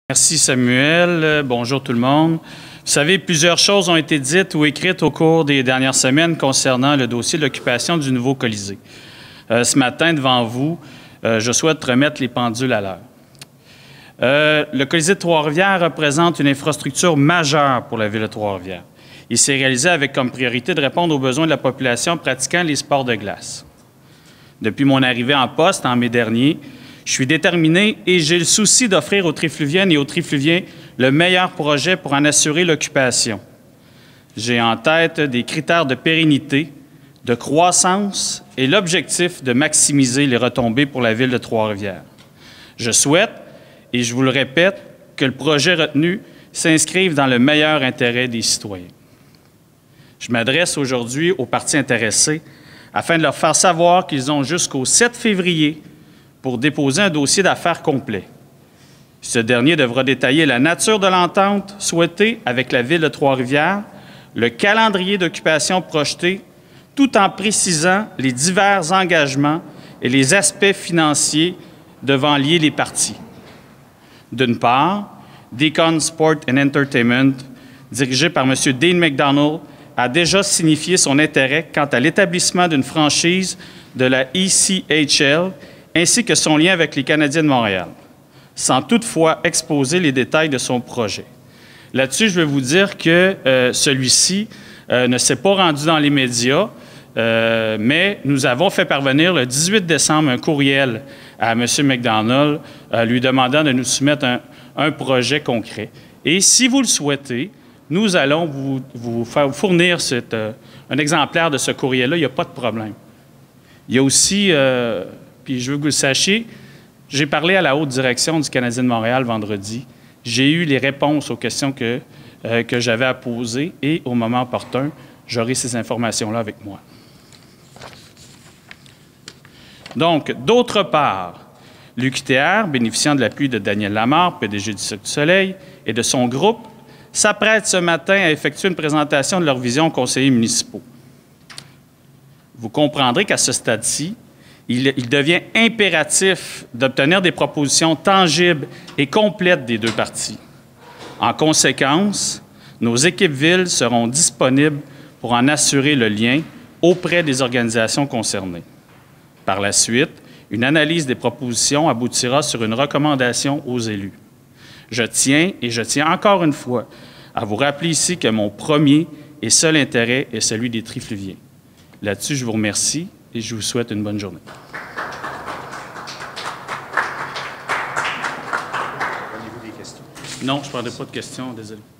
Merci Samuel. Bonjour tout le monde. Vous savez, plusieurs choses ont été dites ou écrites au cours des dernières semaines concernant le dossier de l'occupation du nouveau Colisée. Ce matin, devant vous, je souhaite remettre les pendules à l'heure. Le Colisée de Trois-Rivières représente une infrastructure majeure pour la ville de Trois-Rivières. Il s'est réalisé avec comme priorité de répondre aux besoins de la population pratiquant les sports de glace. Depuis mon arrivée en poste en mai dernier, je suis déterminé et j'ai le souci d'offrir aux Trifluviennes et aux Trifluviens le meilleur projet pour en assurer l'occupation. J'ai en tête des critères de pérennité, de croissance et l'objectif de maximiser les retombées pour la ville de Trois-Rivières. Je souhaite, et je vous le répète, que le projet retenu s'inscrive dans le meilleur intérêt des citoyens. Je m'adresse aujourd'hui aux partis intéressés afin de leur faire savoir qu'ils ont jusqu'au 7 février pour déposer un dossier d'affaires complet. Ce dernier devra détailler la nature de l'entente souhaitée avec la ville de Trois-Rivières, le calendrier d'occupation projeté, tout en précisant les divers engagements et les aspects financiers devant lier les parties. D'une part, Deacon Sport and Entertainment, dirigé par M. Dean McDonald, a déjà signifié son intérêt quant à l'établissement d'une franchise de la ECHL ainsi que son lien avec les Canadiens de Montréal, sans toutefois exposer les détails de son projet. Là-dessus, je vais vous dire que celui-ci ne s'est pas rendu dans les médias, mais nous avons fait parvenir le 18 décembre un courriel à M. McDonald lui demandant de nous soumettre un projet concret. Et si vous le souhaitez, nous allons vous fournir un exemplaire de ce courriel-là, il n'y a pas de problème. Il y a aussi, puis je veux que vous le sachiez, j'ai parlé à la haute direction du Canadien de Montréal vendredi. J'ai eu les réponses aux questions que j'avais à poser et au moment opportun, j'aurai ces informations-là avec moi. Donc, d'autre part, l'UQTR, bénéficiant de l'appui de Daniel Lamarre, PDG du Cirque du Soleil, et de son groupe, s'apprête ce matin à effectuer une présentation de leur vision aux conseillers municipaux. Vous comprendrez qu'à ce stade-ci, il devient impératif d'obtenir des propositions tangibles et complètes des deux parties. En conséquence, nos équipes villes seront disponibles pour en assurer le lien auprès des organisations concernées. Par la suite, une analyse des propositions aboutira sur une recommandation aux élus. Je tiens encore une fois à vous rappeler ici que mon premier et seul intérêt est celui des Trifluviens. Là-dessus, je vous remercie et je vous souhaite une bonne journée. Prenez-vous des questions? Non, je ne prendrai pas de questions, désolé.